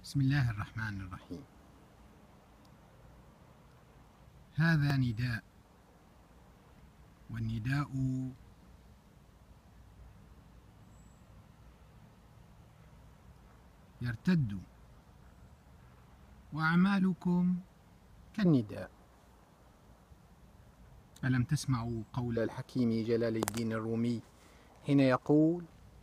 بسم الله الرحمن الرحيم. هذا نداء، والنداء يرتد، وأعمالكم كالنداء. ألم تسمعوا قول الحكيم جلال الدين الرومي حين يقول: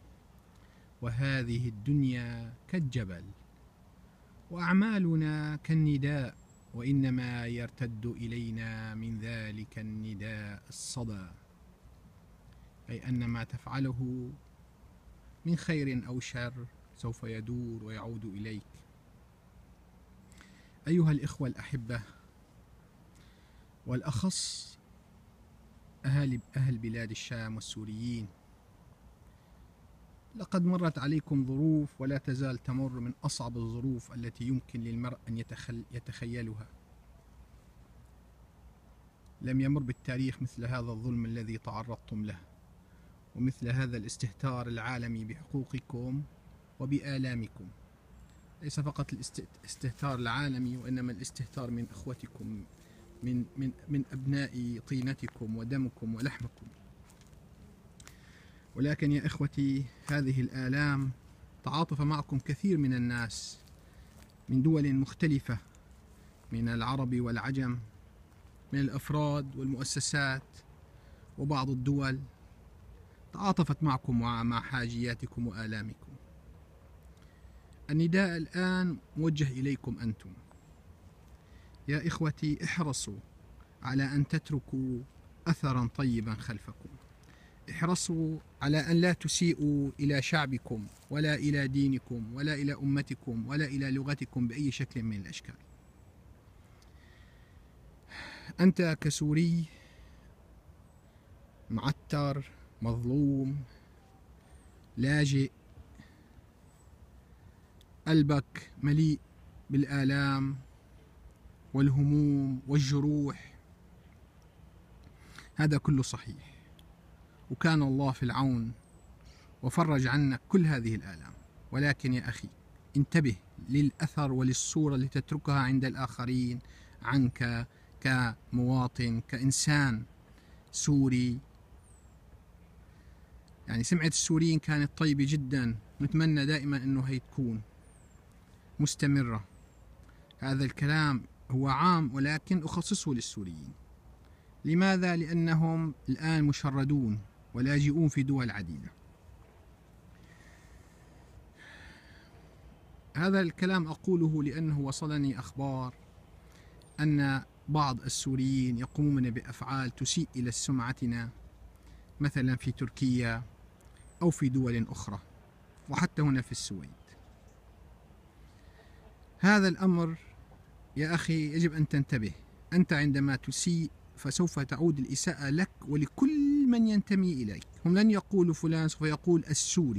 وهذه الدنيا كالجبل وأعمالنا كالنداء، وإنما يرتد إلينا من ذلك النداء الصدى، أي أن ما تفعله من خير أو شر سوف يدور ويعود إليك. أيها الإخوة الأحبة، والأخص أهل بلاد الشام والسوريين، لقد مرت عليكم ظروف ولا تزال تمر من أصعب الظروف التي يمكن للمرء أن يتخيلها. لم يمر بالتاريخ مثل هذا الظلم الذي تعرضتم له، ومثل هذا الاستهتار العالمي بحقوقكم وبآلامكم. ليس فقط الاستهتار العالمي، وإنما الاستهتار من إخوتكم، من أبناء طينتكم ودمكم ولحمكم. ولكن يا إخوتي، هذه الآلام تعاطف معكم كثير من الناس من دول مختلفة، من العرب والعجم، من الأفراد والمؤسسات، وبعض الدول تعاطفت معكم ومع حاجياتكم وآلامكم. النداء الآن موجه إليكم أنتم. يا إخوتي، احرصوا على أن تتركوا أثرا طيبا خلفكم. احرصوا على أن لا تسيئوا إلى شعبكم ولا إلى دينكم ولا إلى أمتكم ولا إلى لغتكم بأي شكل من الأشكال. أنت كسوري معتر، مظلوم، لاجئ، قلبك مليء بالآلام والهموم والجروح، هذا كله صحيح، وكان الله في العون وفرج عنك كل هذه الآلام. ولكن يا أخي، انتبه للأثر وللصورة اللي تتركها عند الآخرين عنك كمواطن، كإنسان سوري. يعني سمعة السوريين كانت طيبة جدا، نتمنى دائما أنه هي تكون مستمرة. هذا الكلام هو عام، ولكن أخصصه للسوريين. لماذا؟ لأنهم الآن مشردون ولاجئون في دول عديدة. هذا الكلام أقوله لأنه وصلني أخبار أن بعض السوريين يقومون بأفعال تسيء إلى سمعتنا، مثلا في تركيا أو في دول أخرى، وحتى هنا في السويد. هذا الأمر يا أخي يجب أن تنتبه. أنت عندما تسيء فسوف تعود الإساءة لك ولكل من ينتمي إليك. هم لن يقولوا فلان، سوف يقول السوري،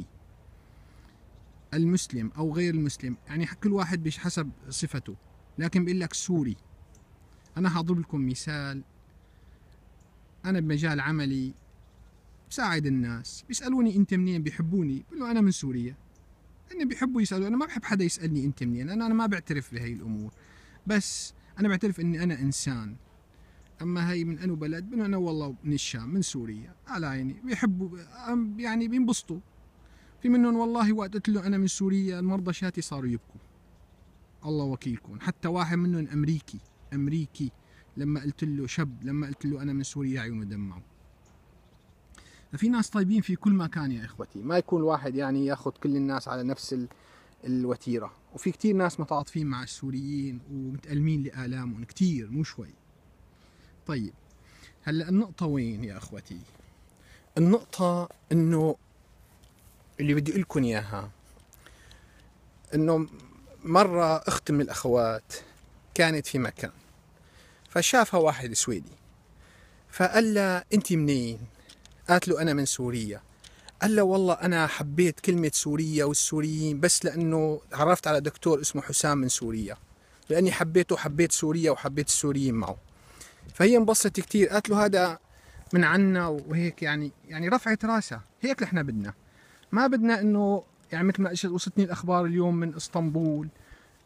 المسلم أو غير المسلم، يعني كل واحد بحسب صفته، لكن بيقول لك سوري. أنا هضرب لكم مثال. أنا بمجال عملي بساعد الناس، بيسألوني أنت منين، بيحبوني، بقول له أنا من سوريا. أنا بيحبوا يسألوا، أنا ما بحب حدا يسألني أنت منين، أنا ما بعترف بهي الأمور، بس أنا بعترف أني أنا إنسان. أما هي من أنو بلد، بقول أنا والله من الشام، من سوريا، على عيني. بيحبوا يعني بينبسطوا. في منهم والله وقت قلت له أنا من سوريا، المرضى شاتي صاروا يبكوا، الله وكيلكم. حتى واحد منهم أمريكي لما قلت له أنا من سوريا عيونه دمعوا. ففي ناس طيبين في كل مكان يا إخوتي، ما يكون واحد يعني ياخذ كل الناس على نفس الوتيرة. وفي كتير ناس متعاطفين مع السوريين ومتألمين لآلامهم كتير، مو شوي. طيب، هلأ النقطة وين يا أخوتي؟ النقطة إنه اللي بدي أقول لكم إياها، إنه مرة أخت من الأخوات كانت في مكان، فشافها واحد سويدي، فقال لها أنت منين؟ قالت له أنا من سوريا. قال له والله أنا حبيت كلمة سوريا والسوريين بس لأنه عرفت على دكتور اسمه حسام من سوريا، لأني حبيت سوريا وحبيت السوريين معه. فهي انبسطت كتير، قالت له هذا من عنا وهيك، يعني رفعت راسها. هيك نحن بدنا، ما بدنا إنه يعني مثل ما وصلتني الأخبار اليوم من اسطنبول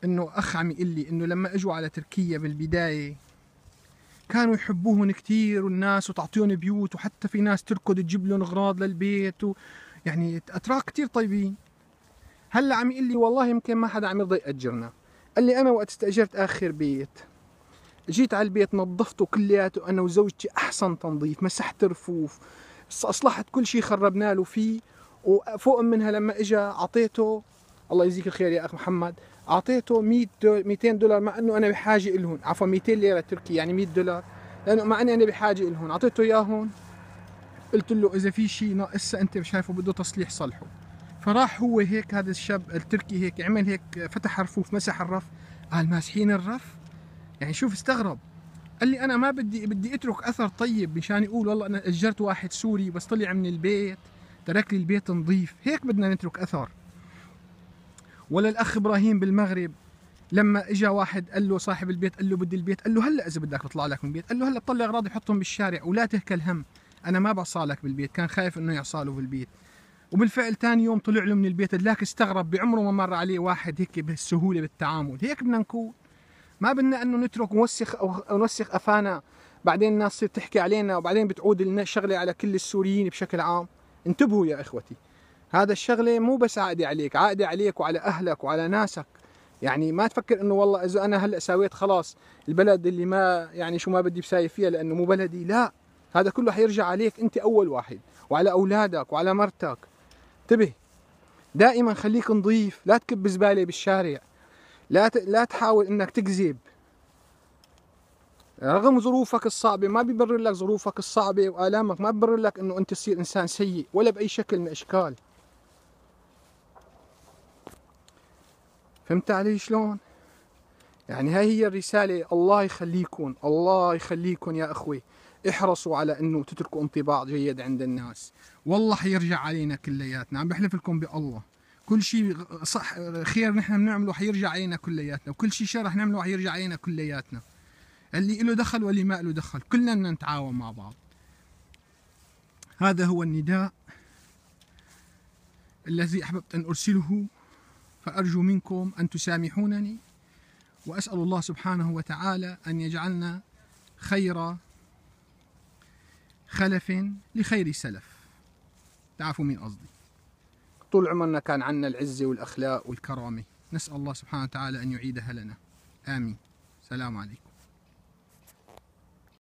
انه اخ عم يقول لي انه لما اجوا على تركيا بالبدايه كانوا يحبوهن كثير والناس وتعطيهم بيوت، وحتى في ناس تركض تجيب لهم اغراض للبيت يعني اتراك كثير طيبين. هلا عم يقول لي والله يمكن ما حدا عم يرضى ياجرنا. قال لي انا وقت استاجرت اخر بيت جيت على البيت نظفته كلياته انا وزوجتي احسن تنظيف، مسحت رفوف، اصلحت كل شيء خربنا له فيه، وفوق منها لما اجى اعطيته، الله يجزيك الخير يا اخ محمد، اعطيته 200 دولار مع انه انا بحاجه لهم، عفوا 200 ليره تركي يعني 100 دولار، لانه مع اني انا بحاجه لهم اعطيته اياهم. قلت له اذا في شيء ناقص انت شايفه بده تصليح صلحه. فراح هو هيك هذا الشاب التركي هيك عمل هيك، فتح رفوف مسح الرف، قال ماسحين الرف؟ يعني شوف استغرب. قال لي انا ما بدي اترك اثر طيب مشان يقول والله انا اجرت واحد سوري بس طلع من البيت ترك لي البيت نظيف، هيك بدنا نترك اثر. ولا الاخ ابراهيم بالمغرب لما اجى واحد قال له صاحب البيت قال له بدي البيت، قال له هلا اذا بدك بطلع لك من البيت، قال له هلا بطلع اغراضي حطهم بالشارع ولا تهكل هم، انا ما بعصالك بالبيت، كان خايف انه يعصاله بالبيت. وبالفعل ثاني يوم طلع له من البيت، ذاك استغرب بعمره ما مر عليه واحد هيك بالسهوله بالتعامل. هيك بدنا نكون، ما بدنا انه نترك نوسخ او نوسخ افانا، بعدين الناس تصير تحكي علينا وبعدين بتعود الشغله على كل السوريين بشكل عام. انتبهوا يا اخوتي، هذا الشغله مو بس عائده عليك، عائده عليك وعلى اهلك وعلى ناسك. يعني ما تفكر انه والله اذا انا هلا سويت خلاص البلد اللي ما يعني شو ما بدي بسايف فيها لانه مو بلدي، لا، هذا كله حيرجع عليك انت اول واحد وعلى اولادك وعلى مرتك. انتبه، دائما خليك نظيف، لا تكب زباله بالشارع، لا تحاول انك تكذب. رغم ظروفك الصعبه ما بيبرر لك ظروفك الصعبه والامك، ما بيبرر لك انه انت تصير انسان سيء ولا باي شكل من الاشكال. فهمت علي شلون؟ يعني هاي هي الرساله. الله يخليكم، الله يخليكم يا اخوي، احرصوا على انه تتركوا انطباع جيد عند الناس، والله حيرجع علينا كلياتنا، عم بحلف لكم بالله. كل شيء صح خير نحن بنعمله حيرجع علينا كلياتنا، وكل شيء شر نعمله حيرجع علينا كلياتنا. اللي له دخل واللي ما له دخل، كلنا بدنا نتعاون مع بعض. هذا هو النداء الذي أحببت أن أرسله، فأرجو منكم أن تسامحونني، وأسأل الله سبحانه وتعالى أن يجعلنا خير خلف لخير سلف. تعرفوا مين قصدي. طول عمرنا كان عنا العزة والأخلاق والكرامة، نسأل الله سبحانه وتعالى أن يعيدها لنا، آمين. سلام عليكم.